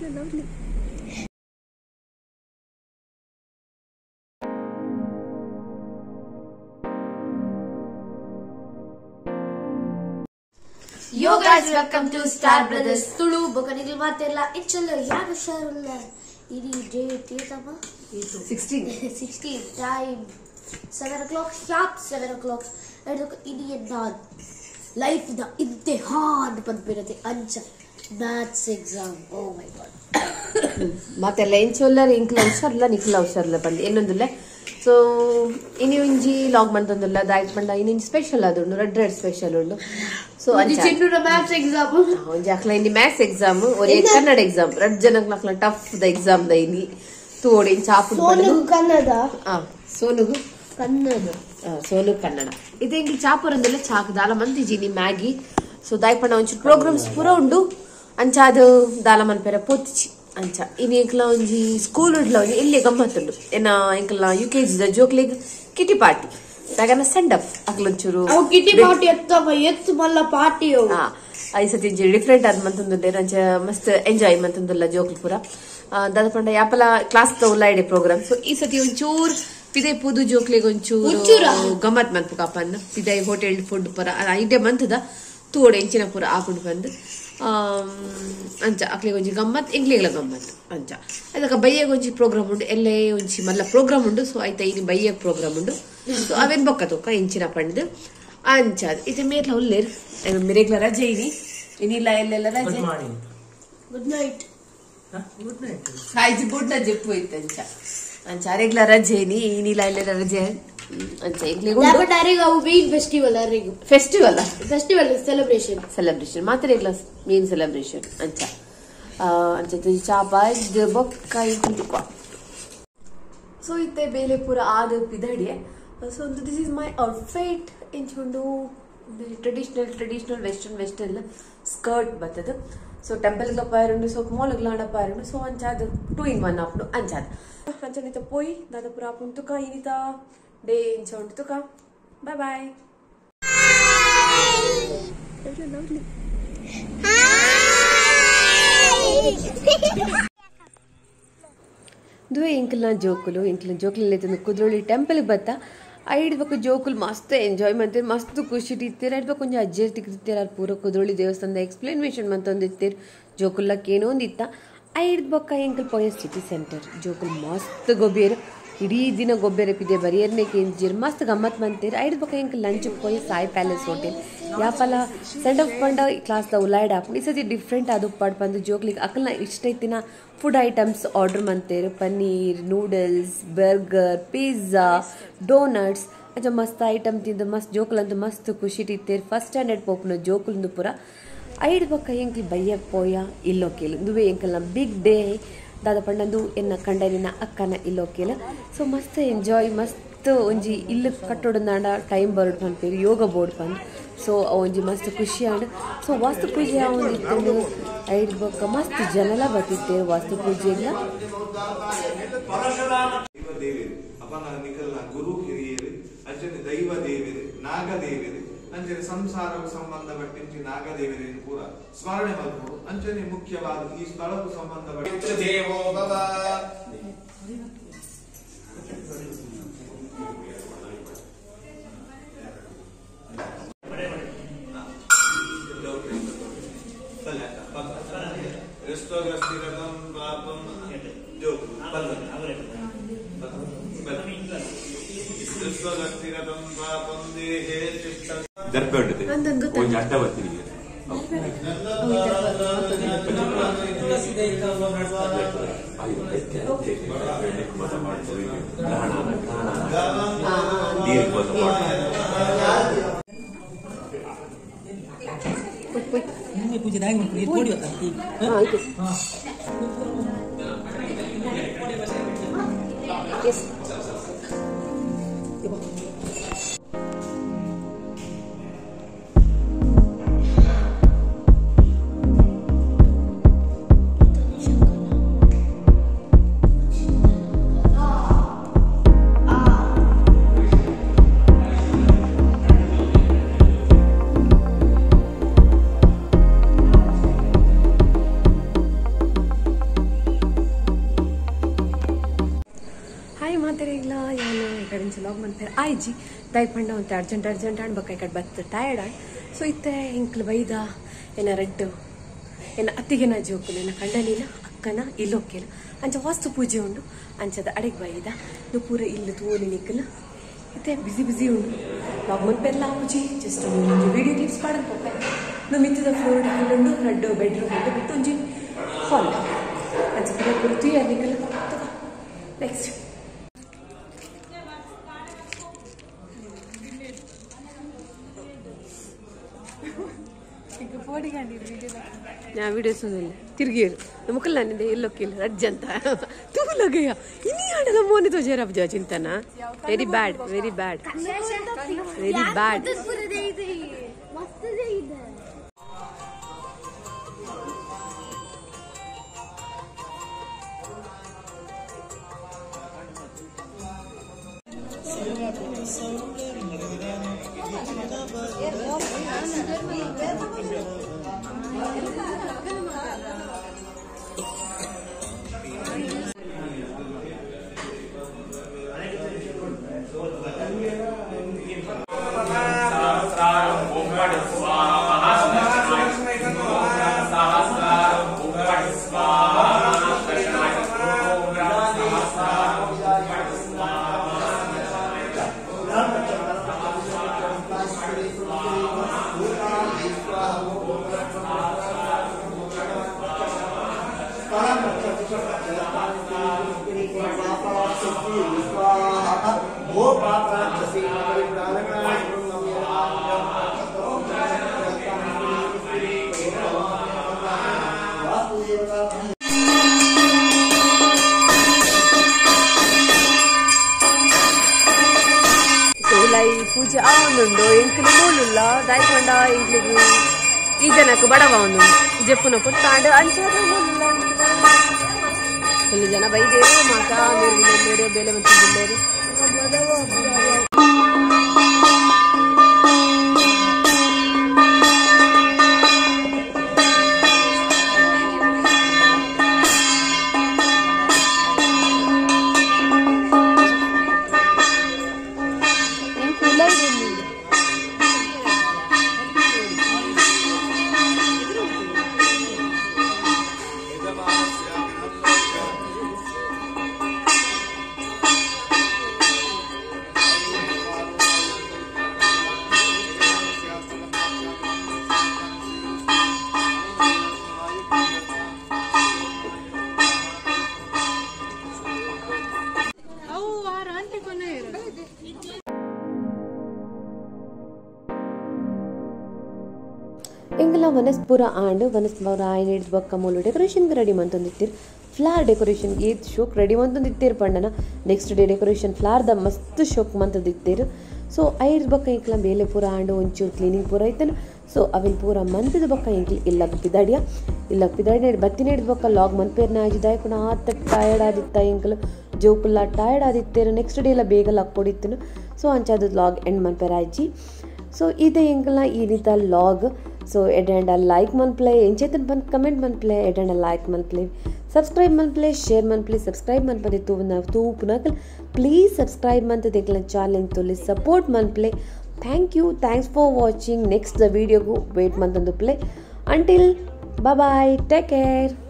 lovely. Yo guys, welcome to Star Brothers Tulu. Bukanigil maatella itchalla yaga sharulla. Idi date etama 16 time 7 o'clock sharp 7 o'clock. Edok idi enna life da inte hard panpirate ancha maths exam. Oh my god. ಮಾತೆಲ್ಲ ಎಂಚೊಲ್ಲರ್ ಇಂಕ್ಲ ಹುಷಾರಿಲ್ಲ ನಿಕ್ಲ ಹುಷಾರಿಲ್ಲ ಬಂದು ಇನ್ನೊಂದಿಲ್ಲ so ಇನಿ ಒಂಜಿ log ಮಂತೊಂದುಲ್ಲ ದಾಯ್ತು ಪಂಡ ಇನ್ನೊಂಜಿ special ಅದುಂಡು red special ಉಂಡು so ಚಿನ್ನೂರ maths exam ಒಂಜಿ ಅಕ್ಲ ಇನಿ maths exam ಒರೆ Kannada exam red ಜನಕ್ ಅಕ್ಲ ಟಫ್ ದ ಎಕ್ಸಾಮ್ ದ ಇನಿ ತೋಡಿ ಚಾಪು ಕನ್ನಡ ಸೋನುಗು ಕನ್ನಡ ಸೋನು ಕನ್ನಡ ಇದು ಇಂಗ್ಲಿ ಚಾಪುರಂದೆಲ್ಲ ಚಾಕ್ ದಾಲ ಮಂತಿಜಿ ಮ್ಯಾಗಿ ಸೊ ದಾಯ್ಪಂಡ ಒಂಚೂರು ಪ್ರೋಗ್ರಾಮ್ಸ್ ಪೂರ ಉಂಡು ಅಂಚಾದು ದಾಲ ಮನ್ಪೆರ ಪೋತಿಚಿ ಅಂಚ ಇನ್ನು ಇಂಕ್ಲ ಒಂಜಿ ಸ್ಕೂಲ್ ಉಡ್ಲ ಒಂಜಿ ಎಲ್ಲಿ ಗಮ್ಮತ್ತುಂಡು ಏನ ಇಂಕ್ಲ UKG ದ ಜೋಕ್ಲೆಗ್ ಕಿಟಿ ಪಾರ್ಟಿ ದಾಗನ ಸೆಂಡ್ ಆಫ್ ಅಕ್ಲೊಂಚೂರು ಕಿಟಿ ಪಾರ್ಟಿ ಎತ್ತು ಮಲ್ಲ ಪಾರ್ಟಿ ಐ ಸತಿ ಡಿಫ್ರೆಂಟ್ ಆದ್ ಮಂತೊಂದುಲ್ಲೆ ಅಂಚ ಮಸ್ತ್ ಎಂಜಾಯ್ ಮಂತೊಂದುಲ್ಲ ಜೋಕ್ಲು ಪೂರ ದಾದ ಪಂಡ ಯಾಪಲ ಕ್ಲಾಸ್ ದ ಉಲ್ಲಾಯ್ಡೆ ಪ್ರೋಗ್ರಾಮ್ ಸೊ ಈ ಸತಿ ಒಂಚೂರು ಪಿದೆ ಪುದು ಜೋಕ್ಲೆಗ್ ಒಂಚೂರು ಗಮ್ಮತ್ ಮಂತ್ ಕಾಪನ್ ಪಿದೆ ಹೋಟೆಲ್ ಫುಡ್ ಪೂರ ಐಡೆ ಮಂತದ ತೋಡೆ ಎಂಚಿನ ಪೂರ ಆಪುಂಡು ಬಂದು ಅಂಚ ಅಕ್ಲಿಗೆ ಒಂಜಿ ಗಮ್ಮತ್ ಎಂಗ್ಲಿಗ್ಲ ಗಮ್ಮತ್ ಅಂಚ ಅದಕ್ಕೆ ಬಯ್ಯಗ್ ಒಂಜಿ ಪ್ರೋಗ್ರಾಮ್ ಉಂಡು ಎಲ್ಲೇ ಒಂಜಿ ಮಲ್ಲ ಪ್ರೋಗ್ರಾಮ್ ಉಂಡು ಸೊ ಆಯ್ತಾ ಇನಿ ಬಯ್ಯಗ್ ಪ್ರೋಗ್ರಾಮ್ ಉಂಡು ಸೊ ಅವೇನ್ ಬೊಕ್ಕ ತೂಕ ಎಂಚಿನ ಪಂಡ್ ಅಂಚ ಇದು ಮೇರ್ಲ ಉಲ್ಲೇರ್ ಮಿರೇಗ್ಲ ರಜೆ ಇನಿಲ್ಲ ಎಲ್ಲೆಲ್ಲ ರಜೆ ಗುಡ್ ನೈಟ್ ಕಾಯ್ಜಿ ಗುಡ್ ನೈಟ್ ಜೆಪ್ಪು ಇತ್ತು ಅಂಚ ಅಂಚ ಅರೆಗ್ಲ ರಜೆ ಇನಿಲ್ಲ ಎಲ್ಲೆಲ್ಲ ರಜೆ ಅಂಚ ಫೆಸ್ಟಿವಲ್ ಸೆಲೆಬ್ರೇಷನ್ ಮಾತ್ರ ಮೇನ್ ಸೆಲೆಬ್ರೇಷನ್ ಅಂಚ ಅಂಚ ಚಾಪ ಬೊಕ್ಕ ಸೊ ಇತ್ತೆ ಬೇಲೆ ಪೂರ ಆದ ಪಿದಡಿಯೆ so this is my outfit ಇಂಚುಂಡು ಟ್ರೆಡಿಷನಲ್ ವೆಸ್ಟರ್ನ್ ಸ್ಕರ್ಟ್ ಬರ್ತದ ಸೊ ಟೆಂಪಲ್ ಪಾಯರುಂಡು ಸೊ ಮೋಲಗ್ಲಾಂಡ ಪಾಯರುಂಡು ಸೊ ಅಂಚಾದ 2 in 1 ಆಪುಂಡು ಅಂಚಾದ ಅಂಚನಿತ ಪೋಯಿ ದಾದ ಪೂರ ಆಪುಂಡು ತುಕ ಇನಿತ ಡೇ ಇಂಚ ಉಂಟು ತುಕ ಬಾಯ್ ಬಾಯ್ Lovely. ದುವೆ ಇಂಕ್ಲ ಜೋಕುಲು ಕುದ್ರೋಳಿ ಟೆಂಪಲ್ ಬತ್ತ ಐಡ್ಬೇಕು ಜೋಕುಲು ಮಸ್ತ್ ಎಂಜಾಯ್ ಮಾಡ್ತೀರಿ ಮಸ್ತ್ ಖುಷಿ ಇರ್ತೀರಿ ಐಡ್ಬೇಕು ಕೊಂಚ ಅಜ್ಜೇರ್ ತಿಕ್ತಿರ್ತೀರ ಅದು ಪೂರ ಕುದ್ರೋಳಿ ದೇವಸ್ಥಾನದ ಎಕ್ಸ್ಪ್ಲೇನೇಷನ್ ಮಂತೊಂದಿರ್ತೀರಿ ಜೋಕುಲ್ಲಕ್ಕೆ ಏನೋ ಒಂದಿತ್ತ ಐಡ್ಬೊಕ್ಕ ಎಂಕಲ್ ಪೋಯ ಸಿಟಿ ಸೆಂಟರ್ ಜೋಕುಲು ಮಸ್ತ್ ಗೊಬ್ಬೇರು ಇಡೀ ದಿನ ಗೊಬ್ಬರ ಪಿದೆ ಬರಿಯರ್ನೆ ಕೇಂಜಿರ್ ಮಸ್ತ್ ಗಮ್ಮತ್ ಮಂತೀರಿ ಐದು ಬೊಕ್ಕ ಇಂಕ ಲಂಚ್ ಪೋಯಿ ಸಾಯಿ ಪ್ಯಾಲೇಸ್ ಹೋಟೆಲ್ ಯಾಪಲ ಸೆಂಡ್ ಆಫ್ ಪಂಡ ಕ್ಲಾಸ್ ದ ಉಲಾಯ್ಡ್ ಆಪುಂಡು ಈ ಸತಿ ಡಿಫ್ರೆಂಟ್ ಅದು ಪಂದು ಜೋಕ್ಲಿಗೆ ಅಕಲ್ನ ಇಷ್ಟ ಇತ್ತಿನ ಫುಡ್ ಐಟಮ್ಸ್ ಆರ್ಡರ್ ಮಂತೇರು paneer noodles burger pizza donuts ಅಂಚ ಮಸ್ತ್ ಐಟಮ್ ತಿಂದು ಮಸ್ತ್ ಜೋಕುಲಂತೂ ಮಸ್ತ್ ಖುಷಿ ಇತ್ತೇರು ಫಸ್ಟ್ ಸ್ಟ್ಯಾಂಡರ್ಡ್ ಪೋಪುನ ಜೋಕುಲಂದು ಪೂರ ಐದು ಬೊಕ್ಕ ಎಂಕಲ್ ಬಯ್ಯಕ್ ಪೋಯ ಇಲ್ಲೋ ಕೇಳು ದುವೆ ಎಂಕಲ್ನ ಬಿಗ್ ಡೇ ದಾದ ಪಂಡಂದು ಎನ್ನ ಕಂಡನಿನ ಅಕ್ಕನ ಇಲ್ಲೋಕೆಲ ಸೊ ಮಸ್ತ್ ಎಂಜಾಯ್ ಮಸ್ತ್ ಒಂಜಿ ಇಲ್ಲು ಕಟ್ಟೋಡಂದಾಂಡ ಟೈಮ್ ಬರೋಡು ಪನ್ಪೇರು ಯೋಗ ಬೋರ್ಡ್ ಪಂದ್ ಸೊ ಒಂಜಿ ಮಸ್ತ್ ಖುಷಿ ಆಂಡ್ ಸೊ ವಾಸ್ತು ಪೂಜೆ ಒಂದಿತ್ತು ಐದು ಬೊಕ್ಕ ಮಸ್ತ್ ಜನಲ ಬರ್ತಿತ್ತೇರು ವಾಸ್ತು ಪೂಜೆಲ್ಲ ಗುರು ಹಿರಿಯರು ಅಂಚನೆ ದೈವ ದೇವರು ನಾಗದೇವರು ಅಂಚನೆ ಸಂಸಾರ ಸಂಬಂಧಪಟ್ಟಿಂಚಿ ನಾಗದೇವರೇನು ಪೂರ ಸ್ಮರಣೆ ಮಾಡ್ಬೋದು ಅಂಚನೆ ಮುಖ್ಯವಾದ ಈ ಸ್ಥಳಕ್ಕೂ ಸಂಬಂಧಪಟ್ಟ ದೇವೋ ಭವ ಅಂಚೆ ಲಾಗ್ ಮನ್ಪೇರು ಆಯ್ಜಿ ದಯಪಂಡ ಅಂತ ಅರ್ಜೆಂಟ್ ಅನ್ಬೇಕು ಈ ಕಡೆ ಬತ್ತು ಟಯರ್ಡ್ ಸೊ ಇತ್ತೆ ಇಂಕ್ಲು ಬೈದ ಏನ ರೆಡ್ ಏನ ಅತ್ತಿಗೆನ ಜೋಕುಲು ಏನ ಕಂಡಲಿನ ಅಕ್ಕನ ಇಲ್ಲೊಕ್ಕೆಲ ಅಂಚ ವಾಸ್ತು ಪೂಜೆ ಉಂಡು ಅಂಚದ ಅಡೆಗೆ ಬೈದ ನೀವು ಪೂರ ಇಲ್ಲಿ ತೋಲಿ ನಿಕ್ಕಲು ಇತ್ತೆ ಬಿಸಿ ಉಂಡು ಲಾಗ್ ಮನ್ಪೇರ್ಲ ಆಪುಜಿ ಜಸ್ಟ್ ವಿಡಿಯೋ ಕ್ಲಿಪ್ಸ್ ಪಾಡನ್ ಪೋಪೆ ನೀವು ಮಿತ್ತದ ಫ್ಲೋರ್ ಉಂಡು ರೆಡ್ ಬೆಡ್ರೂಮ್ ಉಂಡು ಬಿಟ್ಟು ಒಂಜಿ ಹಾಲ್ ಅಂಚ ಪೂರ ತುಯ್ಯ ನಿಕ್ಕಲು ನೆಕ್ಸ್ಟ್ ഞാൻ വീഡിയോസ് ഒന്നുമില്ല തിരികെ നമുക്കല്ല നിന്റെ ഇല്ലൊക്കെയില്ല അജ്ജಂತ तू लग गया इनी आडला मोने तो जरा बजा चिंता ना वेरी बैड पूजा आउंडो इंकल मूलुल्ला दायकोंडा इंकलिगु ईजनक बडवाउंडु जेपुनपुर तांड अंचर मूलुल्ला फुल जन बೈದೇರು ಮಾತಾ ನಿರ್ಗುಣೇರು ಬೇಲೆ ಬಂತಿಲ್ಲೇರು ಎಂಗಲ ವನಸ್ಪುರ ಆಂಡ್ ವನಸ್ಪುರ ಆಯ್ನ ಹಿಡಿದು ಬೊಕ್ಕ ಮೂಲು ಡೆಕೋರೇಷನ್ಗೆ ರೆಡಿ ಮಂತೊಂದಿತ್ತೀರಿ ಫ್ಲಾರ್ ಡೆಕೋರೇಷನ್ ಏತ್ ಶೋಕ್ ರೆಡಿ ಮಂತೊಂದಿತ್ತೀರಿ ಪಂಡನ ನೆಕ್ಸ್ಟ್ ಡೇ ಡೆಕೋರೇಷನ್ ಫ್ಲಾರ್ದ ಮಸ್ತ್ ಶೋಕ್ ಮಂತೊಂದಿತ್ತೀರಿ ಸೊ ಐರ್ ಬೊಕ್ಕ ಇಂಕ್ಲ ಬೇಲೆ ಪೂರ ಆಂಡ್ ಒಂಚೂರು ಕ್ಲೀನಿಂಗ್ ಪೂರ ಐತನ ಸೊ ಅವಿನ ಪೂರ ಮಂತದ ಬೊಕ್ಕ ಇಂಕ್ಲಿ ಇಲ್ಲಗ್ ಪಿದಾಡಿಯ ಬತ್ತಿನ ಹಿಡಿದು ಬೊಕ್ಕ ಲಾಗ್ ಮನ್ಪೇರ್ನ ಆಜಿದಾಯ ಕೂಡ ಆತ ಟಯರ್ಡ್ ಆದಿತ್ತ ಇಂಕ್ಲು ಜೋಕುಲ್ಲ ಟಯರ್ಡ್ ಆದಿತ್ತೇರು ನೆಕ್ಸ್ಟ್ ಡೇ ಎಲ್ಲ ಬೇಗ ಲಾಗ್ ಕೊಡಿತ್ತನು ಸೊ ಅಂಚಾದ ಲಾಗ್ ಎಂಡ್ ಮನ್ಪೇರ ಆಜಿ ಸೊ ಇದೇ ಇಂಕಲ್ನ ಈ ರೀತಿ ಲಾಗ್ ಸೊ ಎಡೆಂಡ ಲೈಕ್ ಮನ್ಪ್ಲೆ ಎಂಚೇತನ್ ಬಂದು ಕಮೆಂಟ್ ಮನ್ಪ್ಲೆ ಎಡೆಂಡ ಲೈಕ್ ಮನ್ಪ್ಲೆ ಸಬ್ಸ್ಕ್ರೈಬ್ ಮನ್ಪ್ಲೆ ಶೇರ್ ಮನ್ಪ್ಲೆ ಸಬ್ಸ್ಕ್ರೈಬ್ ಮನ್ಪದೆ ತೂಪುನಕಲ್ ಪ್ಲೀಸ್ ಸಬ್ಸ್ಕ್ರೈಬ್ ಮಂತ ದೇಖಲ ಚಾಲೆಂಜ್ ತೊಲಿ ಸಪೋರ್ಟ್ ಮನ್ಪ್ಲೆ thanks for watching next the ವಿಡಿಯೋಗೂ ವೇಟ್ ಮಂತಂದು ಪ್ಲೇ ಅಂಟಿಲ್ ಬಾಯ್ ಟೇಕ್ ಕೇರ್.